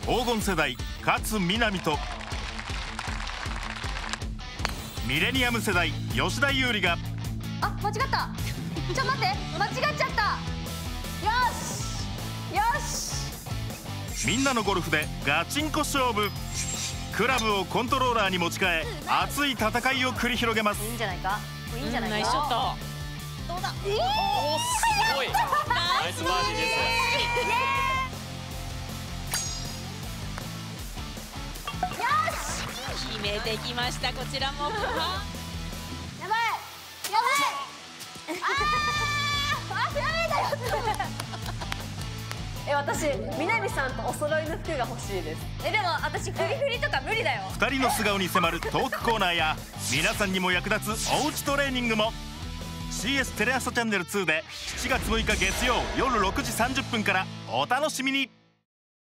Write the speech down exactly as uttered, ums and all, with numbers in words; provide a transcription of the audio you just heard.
黄金世代勝みなみとミレニアム世代吉田優利が、 あ、間違った。ちょっと待って、間違っちゃった。よしよし。 みんなのゴルフでガチンコ勝負。クラブをコントローラーに持ち替え熱い戦いを繰り広げます。 いいんじゃないか、いいんじゃないか。 ナイスショット。 どうだ。 おお、すごい。ナイスバーディーです。決めてきました。こちらも。 やばいやばい。ああ、やばいだよ。え、私南さんとお揃いの服が欲しいです。え、でも私フリフリとか無理だよ。 ふたりの素顔に迫るトークコーナーや皆さんにも役立つおうちトレーニングも シーエス テレ朝チャンネルツーでしちがつむいか月曜夜ろくじさんじゅっぷんからお楽しみに。